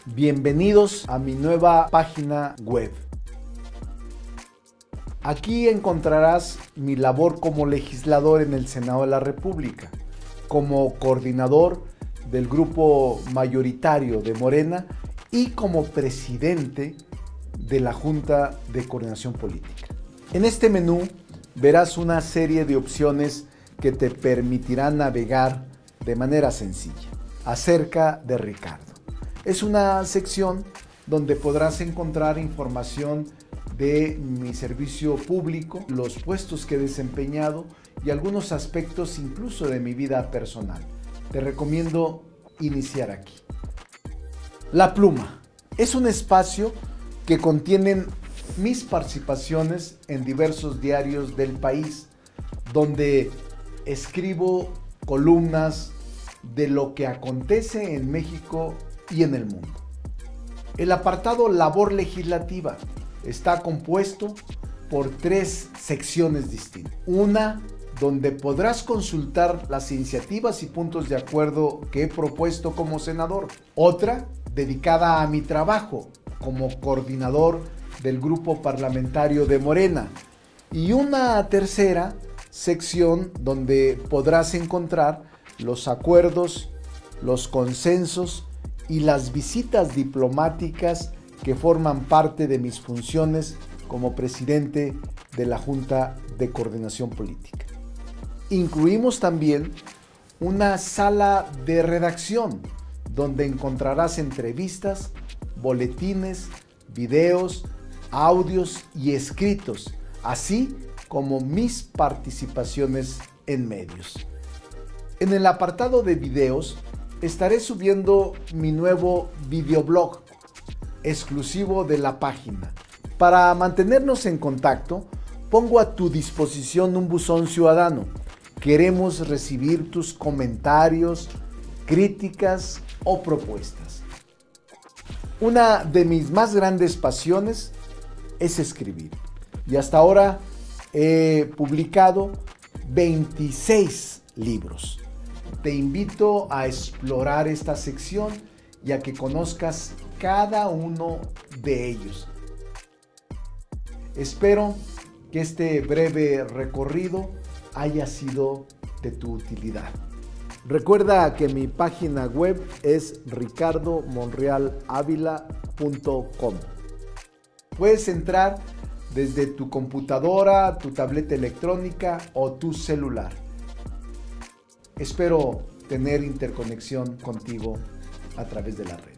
Bienvenidos a mi nueva página web. Aquí encontrarás mi labor como legislador en el Senado de la República, como coordinador del grupo mayoritario de Morena y como presidente de la Junta de Coordinación Política. En este menú verás una serie de opciones que te permitirán navegar de manera sencilla acerca de Ricardo. Es una sección donde podrás encontrar información de mi servicio público, los puestos que he desempeñado y algunos aspectos incluso de mi vida personal. Te recomiendo iniciar aquí. La Pluma es un espacio que contienen mis participaciones en diversos diarios del país, donde escribo columnas de lo que acontece en México y en el mundo. El apartado Labor Legislativa está compuesto por 3 secciones distintas. Una donde podrás consultar las iniciativas y puntos de acuerdo que he propuesto como senador. Otra dedicada a mi trabajo como coordinador del grupo parlamentario de Morena. Y una tercera sección donde podrás encontrar los acuerdos, los consensos y las visitas diplomáticas que forman parte de mis funciones como presidente de la Junta de Coordinación Política. Incluimos también una sala de redacción donde encontrarás entrevistas, boletines, videos, audios y escritos, así como mis participaciones en medios. En el apartado de videos estaré subiendo mi nuevo videoblog exclusivo de la página. Para mantenernos en contacto, pongo a tu disposición un buzón ciudadano. Queremos recibir tus comentarios, críticas o propuestas. Una de mis más grandes pasiones es escribir. Y hasta ahora he publicado 26 libros. Te invito a explorar esta sección y a que conozcas cada uno de ellos. Espero que este breve recorrido haya sido de tu utilidad. Recuerda que mi página web es ricardomonrealavila.com. Puedes entrar desde tu computadora, tu tableta electrónica o tu celular. Espero tener interconexión contigo a través de la red.